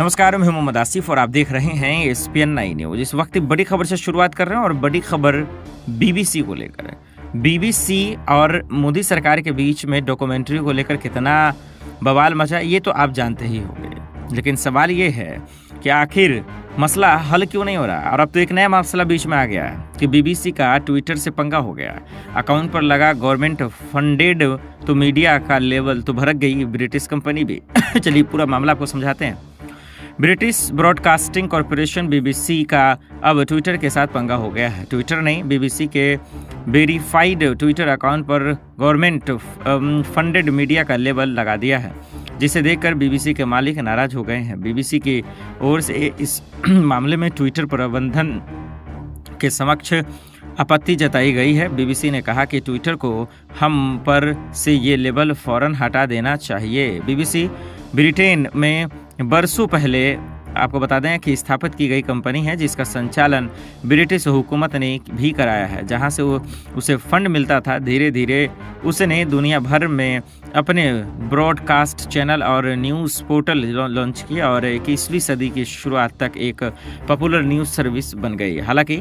नमस्कार, मैं मोहम्मद आसिफ और आप देख रहे हैं SPN9 न्यूज। इस वक्त बड़ी खबर से शुरुआत कर रहे हैं और बड़ी खबर बीबीसी को लेकर है। बीबीसी और मोदी सरकार के बीच में डॉक्यूमेंट्री को लेकर कितना बवाल मचा ये तो आप जानते ही होंगे, लेकिन सवाल ये है कि आखिर मसला हल क्यों नहीं हो रहा। और अब तो एक नया मसला बीच में आ गया है कि बीबीसी का ट्विटर से पंगा हो गया। अकाउंट पर लगा गवर्नमेंट फंडेड तो मीडिया का लेवल तो भड़क गई ब्रिटिश कंपनी भी। चलिए पूरा मामला आपको समझाते हैं। ब्रिटिश ब्रॉडकास्टिंग कॉरपोरेशन बीबीसी का अब ट्विटर के साथ पंगा हो गया है। ट्विटर ने बीबीसी के वेरीफाइड ट्विटर अकाउंट पर गवर्नमेंट फंडेड मीडिया का लेबल लगा दिया है, जिसे देखकर बीबीसी के मालिक नाराज हो गए हैं। बीबीसी की ओर से इस मामले में ट्विटर प्रबंधन के समक्ष आपत्ति जताई गई है। बीबीसी ने कहा कि ट्विटर को हम पर से ये लेबल फौरन हटा देना चाहिए। बीबीसी ब्रिटेन में बरसों पहले आपको बता दें कि स्थापित की गई कंपनी है, जिसका संचालन ब्रिटिश हुकूमत ने भी कराया है। जहां से उसे फंड मिलता था, धीरे धीरे उसने दुनिया भर में अपने ब्रॉडकास्ट चैनल और न्यूज़ पोर्टल लॉन्च किया और 21वीं सदी की शुरुआत तक एक पॉपुलर न्यूज़ सर्विस बन गई। हालांकि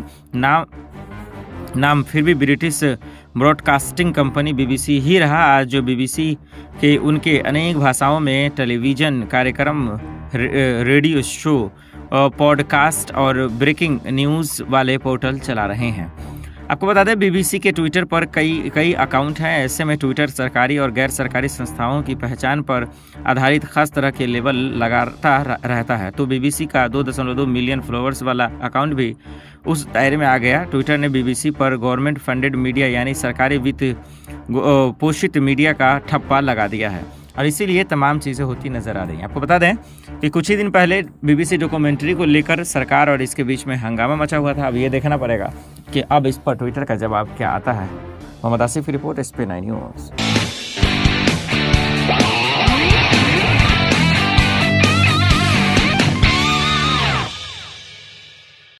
नाम फिर भी ब्रिटिश ब्रॉडकास्टिंग कंपनी बीबीसी ही रहा। आज जो बीबीसी के उनके अनेक भाषाओं में टेलीविज़न कार्यक्रम, रेडियो शो, पॉडकास्ट और ब्रेकिंग न्यूज़ वाले पोर्टल चला रहे हैं। आपको बता दें बीबीसी के ट्विटर पर कई अकाउंट हैं। ऐसे में ट्विटर सरकारी और गैर सरकारी संस्थाओं की पहचान पर आधारित खास तरह के लेबल लगाता रहता है। तो बीबीसी का 2.2 मिलियन फॉलोअर्स वाला अकाउंट भी उस दायरे में आ गया। ट्विटर ने बीबीसी पर गवर्नमेंट फंडेड मीडिया यानी सरकारी वित्त पोषित मीडिया का ठप्पा लगा दिया है और इसीलिए तमाम चीज़ें होती नजर आ रही हैं। आपको बता दें कि कुछ ही दिन पहले बीबीसी डॉक्यूमेंट्री को लेकर सरकार और इसके बीच में हंगामा मचा हुआ था। अब ये देखना पड़ेगा कि अब इस पर ट्विटर का जवाब क्या आता है। मोहम्मद आसिफ की रिपोर्ट, SPN9 न्यूज।